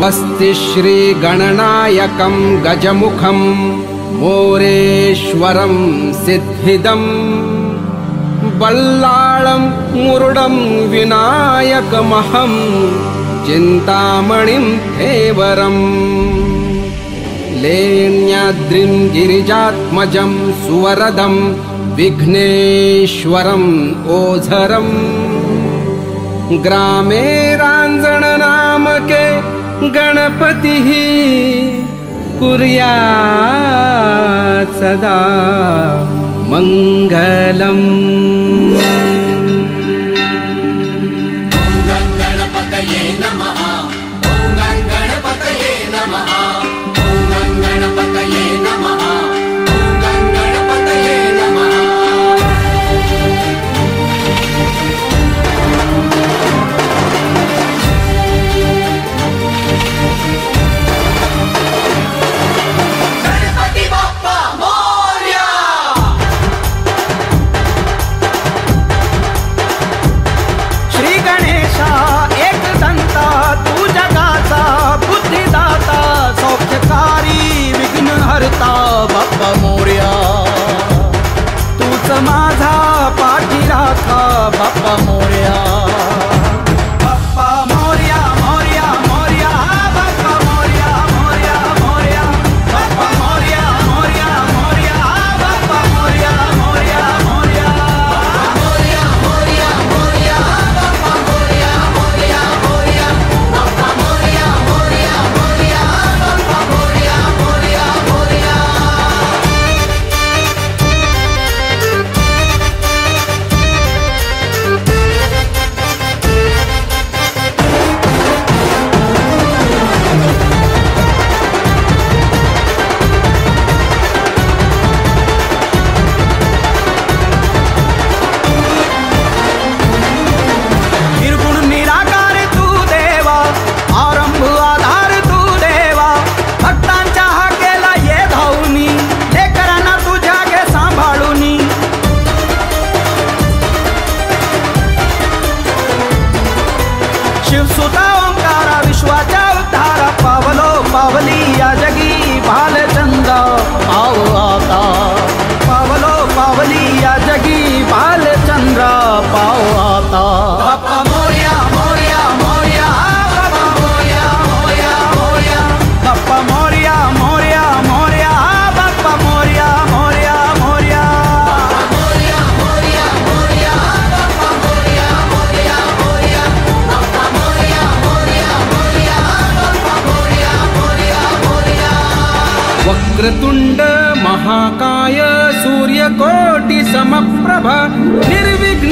अस्ति श्री गणनायकं गजमुखं मोरेश्वरं सिद्धिदं बल्लाळं मुरुडं विनायकमहं चिन्तामणिं धेवरम् लेण्याद्रिं गिरिजात्मजं सुवरदं विघ्नेश्वरम् ओझरम् ग्रामे रांजण नामके गणपतिः कुर्यात् सदा मंगलम्। ओम गणपतये नमः, ओम गणपतये नमः, ओम गणपतये नमः, ओम गणपतये नमः। गणपती बाप्पा मोरया। श्री गणेशा एक दंता तू जगाचा बुद्धिदाता सौख्यकारी विघ्नहर्ता बाप्पा मोरया। तूच माझा पाठीराखा बाप्पा मोरया। बाप्पा मोरया मोरया मोरया बाप्पा मोरया मोरया मोरया बाप्पा मोरया मोरया मोरया बाप्पा मोरया मोरया मोरया मोरया मोरया मोरया बाप्पा मोरया मोरया मोरया बाप्पा मोरया मोरया मोरया बाप्पा मोरया मोरया मोरया। निर्गुण निराकार तू देवा आरंभ आधार तू देवा भक्तांच्या हाकेला ये धावूनी लेकरांना तुझ्या घे सांभाळूनी। शिवसुता ओंकारा विश्वाच्या उद्धारा पावलो पावली या जगी बालचंद्र पाव आता। पावलो पावली या जगी बालचंद्र पाव आता। बाप्पा मोरया मोरया मोरया बाप्पा मोरया मोरया मोरया बाप्पा मोरया मोरया मोरया बाप्पा मोरया मोरया मोरया मोरया मोरया मोरया बाप्पा मोरया मोरया मोरया बाप्पा मोरया मोरया मोरया बाप्पा मोरया मोरया मोरया। वक्रतुंड महाकाय सूर्यकोटि समप्रभ निर्विघ्न